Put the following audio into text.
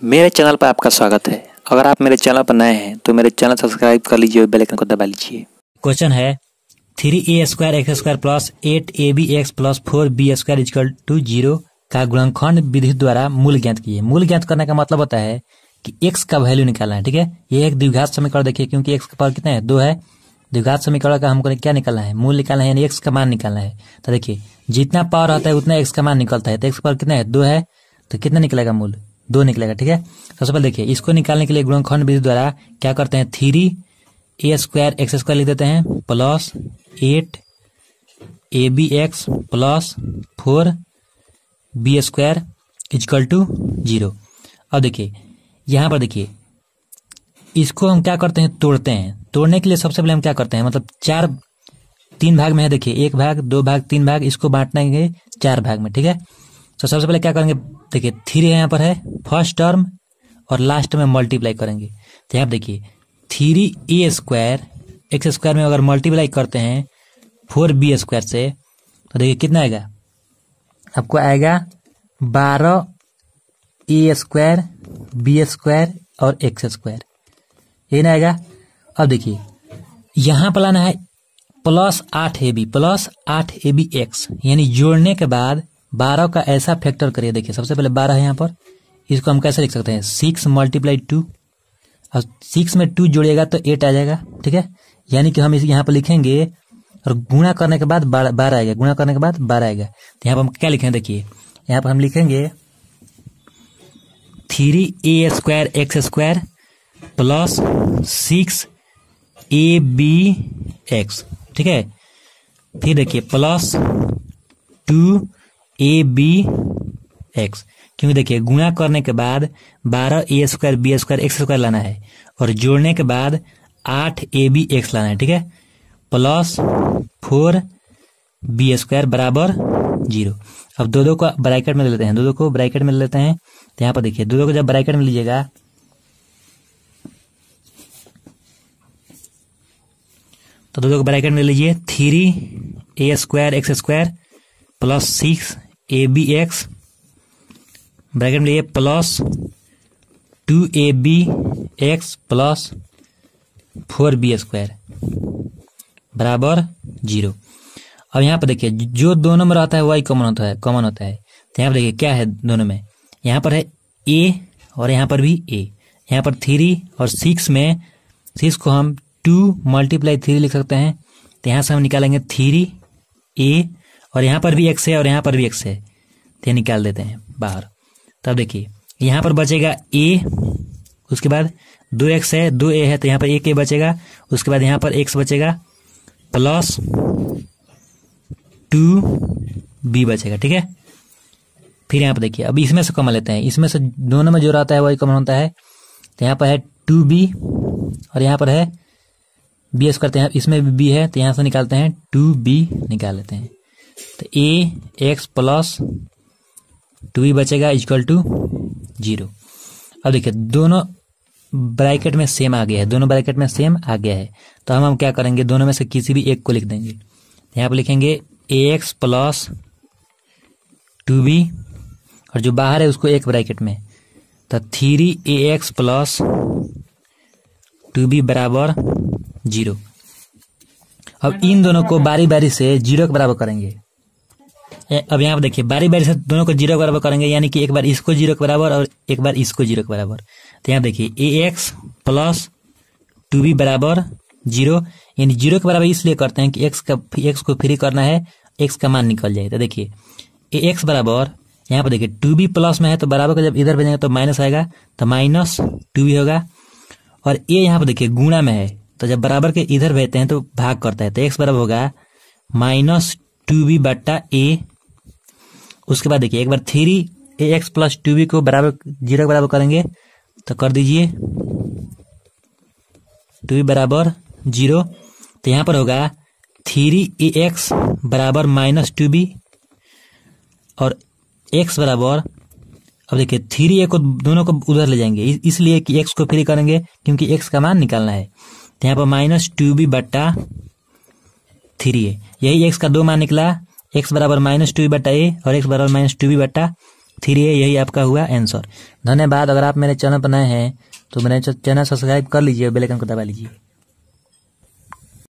मेरे चैनल पर आपका स्वागत है। अगर आप मेरे चैनल पर नए हैं तो मेरे चैनल सब्सक्राइब कर लीजिए और बेल आइकन को दबा लीजिए। क्वेश्चन है 3a² x² plus 8ab x plus 4b² equal to 0 का गुणनखंड विधि द्वारा मूल ज्ञात कीजिए। मूल ज्ञात करने का मतलब होता है कि x का वैल्यू निकालना है। ठीक है, ये एक द्विघात समीकरण देखिए, क्योंकि x का पावर कितना है, 2 है। द्विघात समीकरण का हमको क्या निकालना है, मूल निकालना है, यानी x का मान निकालना है। तो देखिए जितना पावर आता है उतना x का मान निकलता है। तो x का पावर कितना है, 2 है, तो कितना निकलेगा, मूल 2 निकलेगा। ठीक है, सबसे पहले देखिए इसको निकालने के लिए गुणनखंड विधि द्वारा क्या करते हैं, 3a² x² लिख देते हैं plus 8abx plus 4b² equal to 0। अब देखिए यहाँ पर देखिए इसको हम क्या करते हैं, तोड़ते हैं। तोड़ने के लिए सबसे पहले हम क्या करते हैं, मतलब 3 भाग में है। देखिए 1 भाग 2 भाग 3 भाग, इसको बांटेंगे 4 भाग में। ठीक है, तो सबसे पहले क्या करेंगे, देखिए 3 यहाँ पर है फर्स्ट टर्म और लास्ट में मल्टीप्लाई करेंगे। तो यहाँ देखिए 3a² x² में अगर मल्टीप्लाई करते हैं 4b² से तो देखिए कितना आएगा, आपको आएगा 12a² b² और x², ये ना आएगा। अब देखिए यहाँ पर लाना है प्लस 8ab यानी जोड़ने के बाद 12 का ऐसा फैक्टर करिए। देखिए सबसे पहले 12 है यहाँ पर, इसको हम कैसे लिख सकते हैं, 6 × 2, और 6 में 2 जोड़िएगा तो 8 आ जाएगा। ठीक है, यानी कि हम इसे यहाँ पर लिखेंगे और गुणा करने के बाद 12 आएगा, गुणा करने के बाद 12 आएगा। तो यहाँ पर हम क्या लिखेंगे, देखिए यहाँ पर हम लिखेंगे 3a² x² प्लस 6abx। ठीक है, फिर देखिए प्लस 2abx, क्योंकि देखिए गुणा करने के बाद 12a² b² x² लाना है और जोड़ने के बाद 8abx लाना है। ठीक है, प्लस 4b² बराबर 0। अब दो को ब्रैकेट में ले लेते हैं, दो को ब्रैकेट में ले लेते हैं। तो यहाँ पर देखिए दो को जब ब्रैकेट में लीजिएगा तो दो को ब्रैकेट में ले लीजिए, 3a² x² plus 6abx bracket में लिए प्लस 2abx प्लस 4b² बराबर 0। अब यहाँ पर देखिए जो दोनों में रहता है वही कॉमन होता है। तो यहाँ पर देखिए क्या है दोनों में, यहाँ पर है a और यहाँ पर भी a। यहाँ पर 3 और 6 में 6 को हम 2 × 3 लिख सकते हैं। तो यहाँ से हम निकालेंगे 3a और यहाँ पर भी x है और यहाँ पर भी x है, तो निकाल देते हैं बाहर। तब देखिए यहाँ पर बचेगा a, उसके बाद 2x है 2a है, तो यहाँ पर 1a बचेगा। उसके बाद यहाँ पर x बचेगा प्लस 2b बचेगा। ठीक है, फिर यहाँ पर देखिए अब इसमें से कॉमन लेते हैं, इसमें से दोनों में जो रहता है वही कॉमन होता है। तो यहाँ पर है 2b और यहाँ पर है b² करते हैं, इसमें भी b है तो यहाँ से निकालते हैं 2b निकाल लेते हैं। तो ax प्लस 2b बचेगा इक्वल टू 0। अब देखिए दोनों ब्रैकेट में सेम आ गया है, दोनों ब्रैकेट में सेम आ गया है। तो हम क्या करेंगे, दोनों में से किसी भी एक को लिख देंगे। यहाँ पर लिखेंगे ax प्लस 2b और जो बाहर है उसको एक ब्रैकेट में, तो 3ax प्लस 2b बराबर 0। अब इन दोनों को बारी बारी से 0 के बराबर करेंगे। अब यहाँ पर देखिए बारी बारी से दोनों को 0 के बराबर करेंगे, यानी कि एक बार इसको 0 के बराबर और एक बार इसको 0 के बराबर। तो यहाँ देखिए ax प्लस 2b बराबर 0, यानी 0 के बराबर इसलिए करते हैं कि x को फ्री करना है, x का मान निकल जाए। तो देखिए ax बराबर यहाँ पर देखिए 2b प्लस में है तो बराबर का जब इधर भेजेंगे तो माइनस आएगा, तो माइनस 2b होगा। और a यहाँ पर देखिए गुणा में है तो जब बराबर के इधर भेजते हैं तो भाग करता है, तो x बराबर होगा माइनस 2b बट्टा a। उसके बाद देखिए एक बार 3ax प्लस 2b को बराबर 0 के बराबर करेंगे तो कर दीजिए 2b बराबर 0। तो यहाँ पर होगा 3ax बराबर माइनस 2b और x बराबर, अब देखिए 3a को दोनों को उधर ले जाएंगे इसलिए कि x को फ्री करेंगे क्योंकि x का मान निकालना है। तो यहाँ पर माइनस 2b बट्टा 3a, यही x का 2 मान निकला, x बराबर माइनस 2b बट्टा a और x बराबर माइनस 2b बट्टा 3 है, यही आपका हुआ आंसर। धन्यवाद। अगर आप मेरे चैनल पर नए हैं तो मेरे चैनल सब्सक्राइब कर लीजिए, बेल आइकन को दबा लीजिए।